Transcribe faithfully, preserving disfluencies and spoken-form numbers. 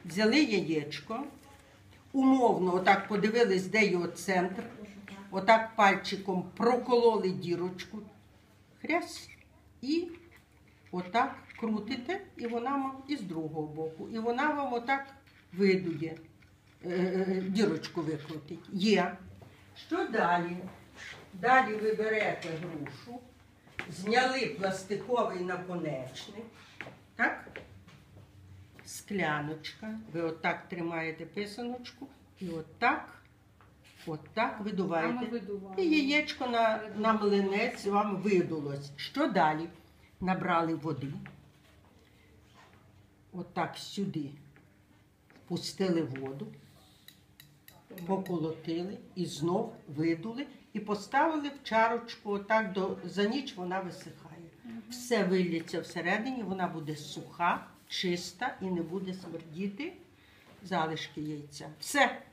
взяли яєчко, умовно отак подивились, де його центр, отак пальчиком прокололи дірочку, хрясь, і отак крутите, і вона вам і з другого боку. І вона вам отак видує, е, дірочку викрутить. Є. Що далі? Далі ви берете грушу, зняли пластиковий наконечник, так? Скляночка. Ви отак тримаєте писаночку і отак, отак видуваєте. І яєчко на, на млинець вам видулось. Що далі? Набрали води. Отак сюди пустили воду, поколотили і знов видули. І поставили в чарочку, отак до, за ніч вона висихає. Все вилється всередині, вона буде суха, чиста і не буде смердіти залишки яйця. Все.